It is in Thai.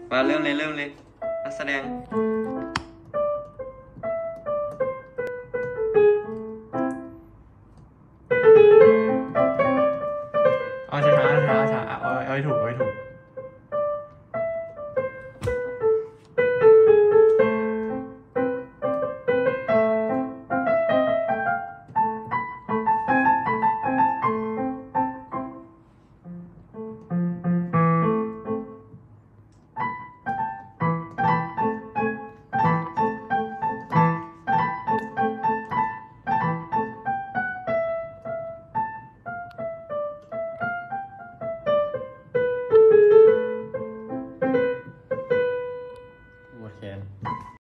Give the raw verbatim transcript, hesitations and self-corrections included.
มาเริ่มเลยเริ่มเลยนักแสดงเอาช้าช้าช้าช้าเอาเอาให้ถูกเอาให้ถูก